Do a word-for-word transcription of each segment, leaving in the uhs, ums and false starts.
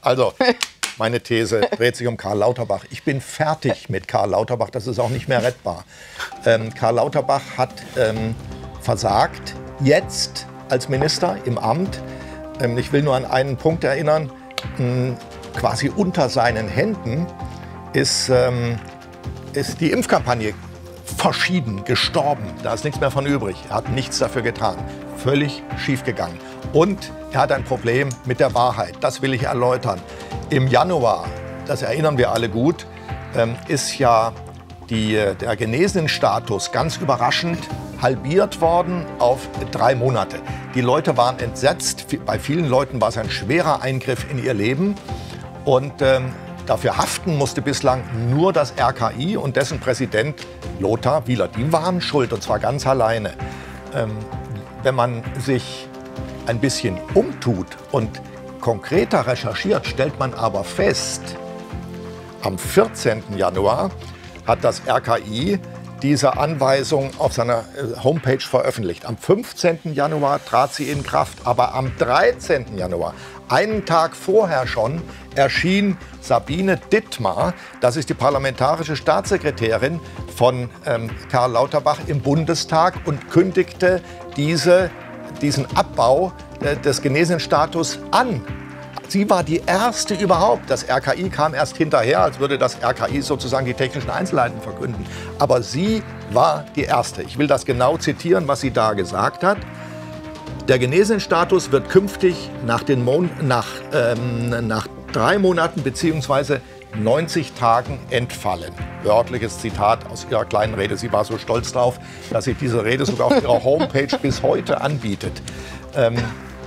Also, meine These dreht sich um Karl Lauterbach. Ich bin fertig mit Karl Lauterbach, das ist auch nicht mehr rettbar. Ähm, Karl Lauterbach hat ähm, versagt, jetzt als Minister im Amt. Ähm, ich will nur an einen Punkt erinnern, mh, quasi unter seinen Händen ist, ähm, ist die Impfkampagne verschieden, gestorben. Da ist nichts mehr von übrig. Er hat nichts dafür getan. Völlig schiefgegangen. Und er hat ein Problem mit der Wahrheit. Das will ich erläutern. Im Januar, das erinnern wir alle gut, ähm, ist ja die, der Genesenenstatus ganz überraschend halbiert worden auf drei Monate. Die Leute waren entsetzt. Bei vielen Leuten war es ein schwerer Eingriff in ihr Leben. Und ähm, dafür haften musste bislang nur das R K I und dessen Präsident Lothar Wieler. Die waren schuld, und zwar ganz alleine. Ähm, wenn man sich ein bisschen umtut und konkreter recherchiert, stellt man aber fest, am vierzehnten Januar hat das R K I diese Anweisung auf seiner Homepage veröffentlicht. Am fünfzehnten Januar trat sie in Kraft, aber am dreizehnten Januar, einen Tag vorher schon, erschien Sabine Dittmar, das ist die parlamentarische Staatssekretärin von ähm, Karl Lauterbach im Bundestag, und kündigte diese, diesen Abbau äh, des Genesenenstatus an. Sie war die erste überhaupt. Das R K I kam erst hinterher, als würde das R K I sozusagen die technischen Einzelheiten verkünden. Aber sie war die erste. Ich will das genau zitieren, was sie da gesagt hat. Der Genesenenstatus wird künftig nach, den Mon nach, ähm, nach drei Monaten bzw. neunzig Tagen entfallen. Wörtliches Zitat aus ihrer kleinen Rede. Sie war so stolz darauf, dass sie diese Rede sogar auf ihrer Homepage bis heute anbietet. Ähm,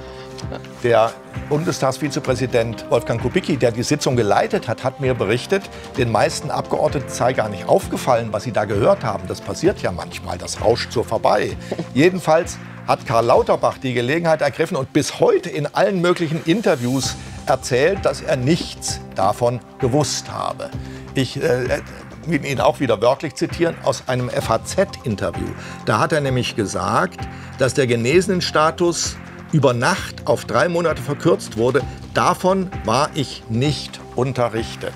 Der Bundestagsvizepräsident Wolfgang Kubicki, der die Sitzung geleitet hat, hat mir berichtet, den meisten Abgeordneten sei gar nicht aufgefallen, was sie da gehört haben. Das passiert ja manchmal, das rauscht so vorbei. Jedenfalls hat Karl Lauterbach die Gelegenheit ergriffen und bis heute in allen möglichen Interviews erzählt, dass er nichts davon gewusst habe. Ich äh, will ihn auch wieder wörtlich zitieren aus einem F A Z-Interview. Da hat er nämlich gesagt, dass der Genesenenstatus über Nacht auf drei Monate verkürzt wurde. Davon war ich nicht unterrichtet.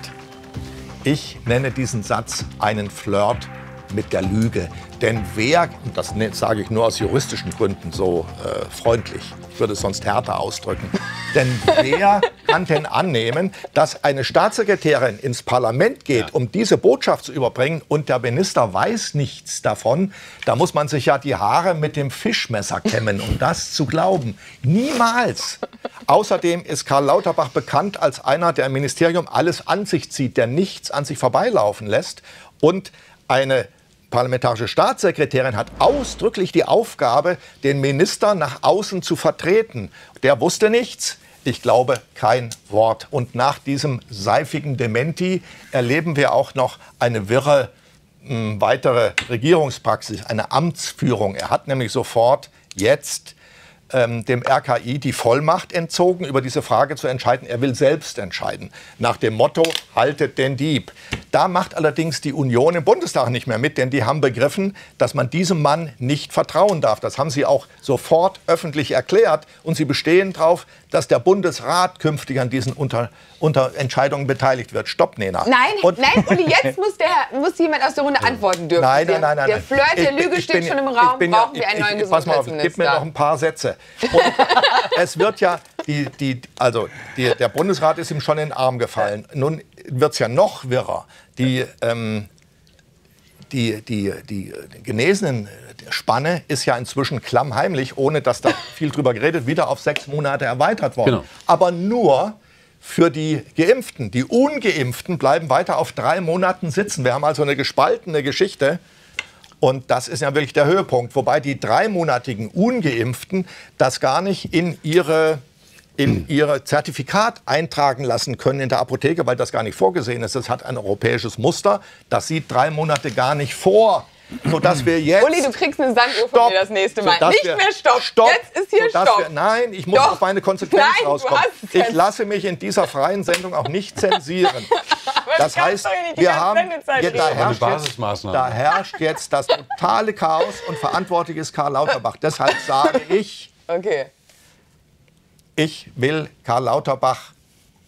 Ich nenne diesen Satz einen Flirt mit der Lüge. Denn wer, und das sage ich nur aus juristischen Gründen so äh, freundlich, ich würde es sonst härter ausdrücken, denn wer kann denn annehmen, dass eine Staatssekretärin ins Parlament geht, ja. um diese Botschaft zu überbringen, und der Minister weiß nichts davon? Da muss man sich ja die Haare mit dem Fischmesser kämmen, um das zu glauben. Niemals! Außerdem ist Karl Lauterbach bekannt als einer, der im Ministerium alles an sich zieht, der nichts an sich vorbeilaufen lässt. Und eine parlamentarische Staatssekretärin hat ausdrücklich die Aufgabe, den Minister nach außen zu vertreten. Der wusste nichts. Ich glaube kein Wort. Und nach diesem seifigen Dementi erleben wir auch noch eine wirre mh, weitere Regierungspraxis, eine Amtsführung. Er hat nämlich sofort jetzt ähm, dem R K I die Vollmacht entzogen, über diese Frage zu entscheiden. Er will selbst entscheiden. Nach dem Motto, haltet den Dieb. Da macht allerdings die Union im Bundestag nicht mehr mit, denn die haben begriffen, dass man diesem Mann nicht vertrauen darf. Das haben sie auch sofort öffentlich erklärt. Und sie bestehen darauf, dass der Bundesrat künftig an diesen Unter Unter Entscheidungen beteiligt wird. Stopp, Nena. Nein, und nein, Uli, jetzt muss, der, muss jemand aus der Runde antworten dürfen. Nein, nein, nein. nein Der Flirt der Lüge ich, steht ich schon bin, im Raum. bin, Brauchen wir ich, einen neuen ich, Pass mal auf, gib mir noch ein paar Sätze. Und es wird ja, die, die, also die, der Bundesrat ist ihm schon in den Arm gefallen. Nun wird es ja noch wirrer. Die, ähm, die, die, die genesenen Spanne ist ja inzwischen klammheimlich, ohne dass da viel drüber geredet, wieder auf sechs Monate erweitert worden. Genau. Aber nur für die Geimpften. Die Ungeimpften bleiben weiter auf drei Monaten sitzen. Wir haben also eine gespaltene Geschichte. Und das ist ja wirklich der Höhepunkt. Wobei die dreimonatigen Ungeimpften das gar nicht in ihre, in ihre Zertifikat eintragen lassen können in der Apotheke, weil das gar nicht vorgesehen ist. Das hat ein europäisches Muster. Das sieht drei Monate gar nicht vor. Sodass wir jetzt... Uli, du kriegst eine Sanduhr von mir das nächste Mal. Nicht wir, mehr Stopp. Stopp. Jetzt ist hier Stopp. Wir, nein, ich muss Doch. auf meine Konsequenz Nein, rauskommen. Ich lasse mich in dieser freien Sendung auch nicht zensieren. Das heißt, wir haben, ja, da, herrscht jetzt, da herrscht jetzt das totale Chaos und verantwortlich ist Karl Lauterbach. Deshalb sage ich, okay. ich will Karl Lauterbach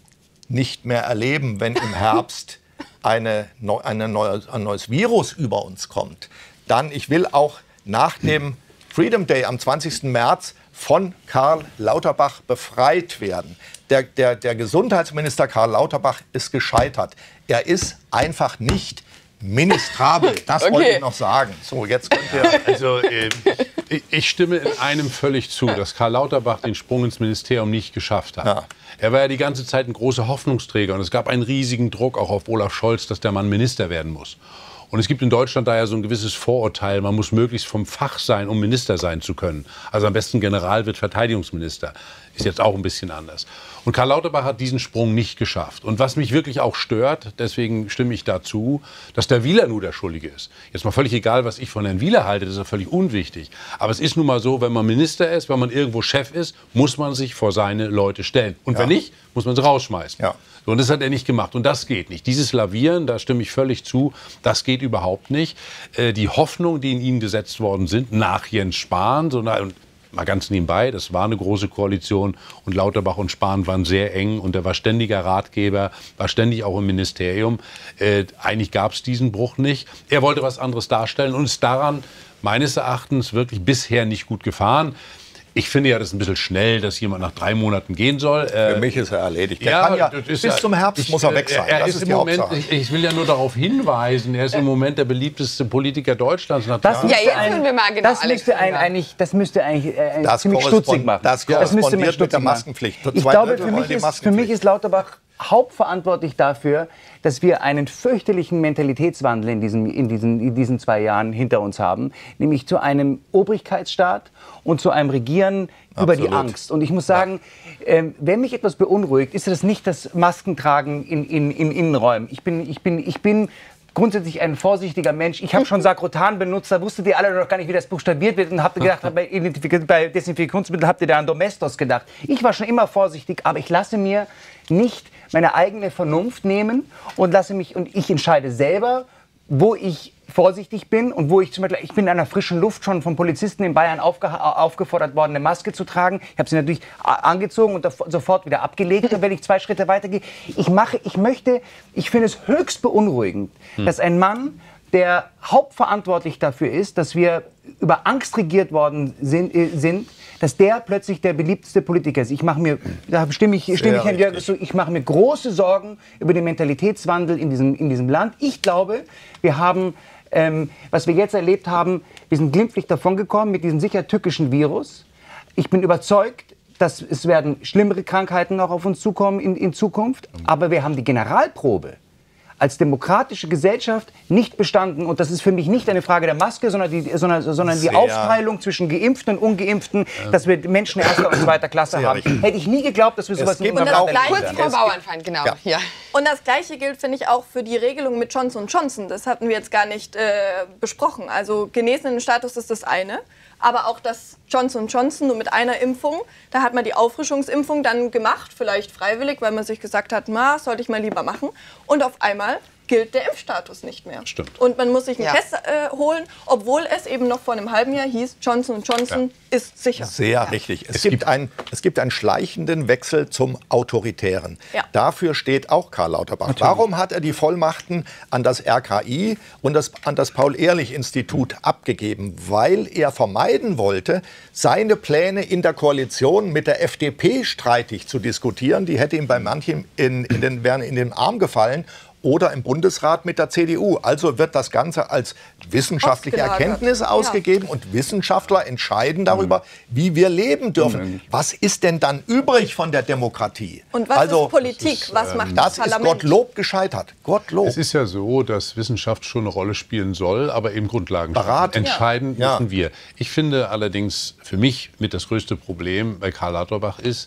nicht mehr erleben, wenn im Herbst eine, eine neue, ein neues Virus über uns kommt. Dann, ich will auch nach dem Freedom Day am zwanzigsten März von Karl Lauterbach befreit werden. Der, der, der Gesundheitsminister Karl Lauterbach ist gescheitert. Er ist einfach nicht ministrabel. Das okay. wollte ich noch sagen. So, jetzt könnt ihr... Also, äh, ich, ich stimme in einem völlig zu, dass Karl Lauterbach den Sprung ins Ministerium nicht geschafft hat. Ja. Er war ja die ganze Zeit ein großer Hoffnungsträger und es gab einen riesigen Druck auch auf Olaf Scholz, dass der Mann Minister werden muss. Und es gibt in Deutschland daher so ein gewisses Vorurteil, man muss möglichst vom Fach sein, um Minister sein zu können. Also am besten General wird Verteidigungsminister. Ist jetzt auch ein bisschen anders. Und Karl Lauterbach hat diesen Sprung nicht geschafft. Und was mich wirklich auch stört, deswegen stimme ich dazu, dass der Wieler nur der Schuldige ist. Jetzt mal völlig egal, was ich von Herrn Wieler halte, das ist ja völlig unwichtig. Aber es ist nun mal so, wenn man Minister ist, wenn man irgendwo Chef ist, muss man sich vor seine Leute stellen. Und ja. wenn nicht, muss man sie rausschmeißen. Ja. So, und das hat er nicht gemacht. Und das geht nicht. Dieses Lavieren, da stimme ich völlig zu, das geht überhaupt nicht. Äh, die Hoffnungen, die in ihn gesetzt worden sind, nach Jens Spahn, so, na, und mal ganz nebenbei, das war eine große Koalition und Lauterbach und Spahn waren sehr eng und er war ständiger Ratgeber, war ständig auch im Ministerium. Äh, eigentlich gab es diesen Bruch nicht. Er wollte was anderes darstellen und ist daran meines Erachtens wirklich bisher nicht gut gefahren. Ich finde ja, das ist ein bisschen schnell, dass jemand nach drei Monaten gehen soll. Für mich ist er erledigt. Der ja, kann ja, bis ja, zum Herbst ich, muss er weg sein. Er, er ist ist im Moment, ich, ich will ja nur darauf hinweisen, er ist im Moment der beliebteste Politiker Deutschlands. Nach das ja, jetzt ein, wir mal genau das, müsste ein, eigentlich, das müsste eigentlich äh, das ziemlich stutzig machen. Das korrespondiert mit der Maskenpflicht. Ich glaube, für mich, ist, für mich ist Lauterbach hauptverantwortlich dafür, dass wir einen fürchterlichen Mentalitätswandel in diesen, in, diesen, in diesen zwei Jahren hinter uns haben, nämlich zu einem Obrigkeitsstaat und zu einem Regieren Absolut. über die Angst. Und ich muss sagen, ja. ähm, wenn mich etwas beunruhigt, ist das nicht das Maskentragen in, in, in Innenräumen. Ich bin, ich bin, ich bin grundsätzlich ein vorsichtiger Mensch. Ich habe schon Sakrotan benutzt, da wusstet ihr alle noch gar nicht, wie das buchstabiert wird und habt gedacht, bei, bei Desinfektionsmitteln habt ihr da an Domestos gedacht. Ich war schon immer vorsichtig, aber ich lasse mir nicht meine eigene Vernunft nehmen und lasse mich und ich entscheide selber, wo ich vorsichtig bin und wo ich zum Beispiel, ich bin in einer frischen Luft schon von Polizisten in Bayern aufge, aufgefordert worden, eine Maske zu tragen. Ich habe sie natürlich angezogen und sofort wieder abgelegt, wenn ich zwei Schritte weitergehe. Ich mache, ich möchte, ich finde es höchst beunruhigend, hm. dass ein Mann, der hauptverantwortlich dafür ist, dass wir über Angst regiert worden sind, äh, sind dass der plötzlich der beliebteste Politiker ist. Ich mache mir, da stimme ich, stimme ich Herrn Jörg zu, ich mache mir große Sorgen über den Mentalitätswandel in diesem, in diesem Land. Ich glaube, wir haben, ähm, was wir jetzt erlebt haben, wir sind glimpflich davongekommen mit diesem sicher tückischen Virus. Ich bin überzeugt, dass es werden schlimmere Krankheiten noch auf uns zukommen in, in Zukunft. Aber wir haben die Generalprobe als demokratische Gesellschaft nicht bestanden. Und das ist für mich nicht eine Frage der Maske, sondern die, sondern, sondern die Aufteilung zwischen Geimpften und Ungeimpften, ähm, dass wir Menschen erster und zweiter Klasse haben. Richtig. Hätte ich nie geglaubt, dass wir sowas in unserem Land erleben. Kurz vor Bauernfeind, genau. Ja. Ja. Und das Gleiche gilt, finde ich, auch für die Regelung mit Johnson und Johnson. Das hatten wir jetzt gar nicht äh, besprochen. Also Genesenenstatus ist das eine. Aber auch das Johnson und Johnson nur mit einer Impfung, da hat man die Auffrischungsimpfung dann gemacht, vielleicht freiwillig, weil man sich gesagt hat, na, sollte ich mal lieber machen. Und auf einmal gilt der Impfstatus nicht mehr. Stimmt. Und man muss sich einen ja. Test äh, holen, obwohl es eben noch vor einem halben Jahr hieß, Johnson und Johnson ja. ist sicher. Sehr ja. richtig. Es, es, gibt ein, es gibt einen schleichenden Wechsel zum Autoritären. Ja. Dafür steht auch Karl Lauterbach. Natürlich. Warum hat er die Vollmachten an das R K I und das, an das Paul-Ehrlich-Institut abgegeben? Weil er vermeiden wollte, seine Pläne in der Koalition mit der F D P streitig zu diskutieren. Die hätte ihm bei manchen in, in den, wären in den Arm gefallen. Oder im Bundesrat mit der C D U. Also wird das Ganze als wissenschaftliche Erkenntnis ausgegeben ja. und Wissenschaftler entscheiden darüber, wie wir leben dürfen. Was ist denn dann übrig von der Demokratie? Und was also, ist Politik? Ist, was ähm, macht das, das Parlament? Das ist Gottlob gescheitert. Gottlob. Es ist ja so, dass Wissenschaft schon eine Rolle spielen soll, aber eben Grundlagen entscheiden ja. müssen wir. Ich finde allerdings, für mich mit das größte Problem bei Karl Lauterbach ist,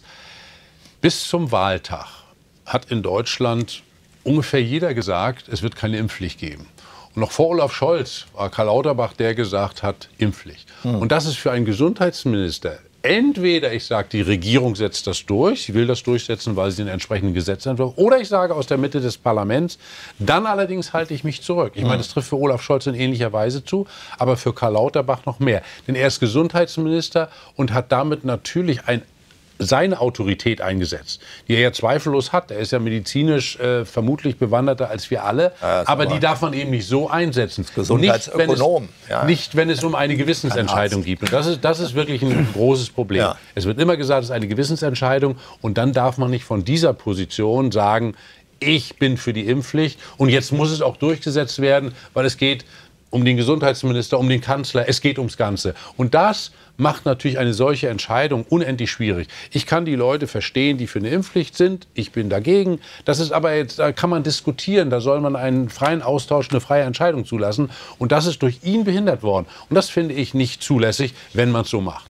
bis zum Wahltag hat in Deutschland ungefähr jeder gesagt, es wird keine Impfpflicht geben. Und noch vor Olaf Scholz war Karl Lauterbach, der gesagt hat, Impfpflicht. Hm. Und das ist für einen Gesundheitsminister, entweder ich sage, die Regierung setzt das durch, sie will das durchsetzen, weil sie den entsprechenden Gesetzentwurf, oder ich sage aus der Mitte des Parlaments, dann allerdings halte ich mich zurück. Ich meine, das trifft für Olaf Scholz in ähnlicher Weise zu, aber für Karl Lauterbach noch mehr. Denn er ist Gesundheitsminister und hat damit natürlich ein seine Autorität eingesetzt, die er ja zweifellos hat. Er ist ja medizinisch äh, vermutlich bewanderter als wir alle, ja, aber die darf man eben nicht so einsetzen. Gesundheitsökonom. Nicht, wenn es, ja. nicht, wenn es um eine Gewissensentscheidung geht. Und das ist, das ist wirklich ein großes Problem. Ja. Es wird immer gesagt, es ist eine Gewissensentscheidung und dann darf man nicht von dieser Position sagen, ich bin für die Impfpflicht und jetzt muss es auch durchgesetzt werden, weil es geht um den Gesundheitsminister, um den Kanzler, es geht ums Ganze. Und das macht natürlich eine solche Entscheidung unendlich schwierig. Ich kann die Leute verstehen, die für eine Impfpflicht sind. Ich bin dagegen. Das ist aber jetzt, da kann man diskutieren. Da soll man einen freien Austausch, eine freie Entscheidung zulassen. Und das ist durch ihn behindert worden. Und das finde ich nicht zulässig, wenn man es so macht.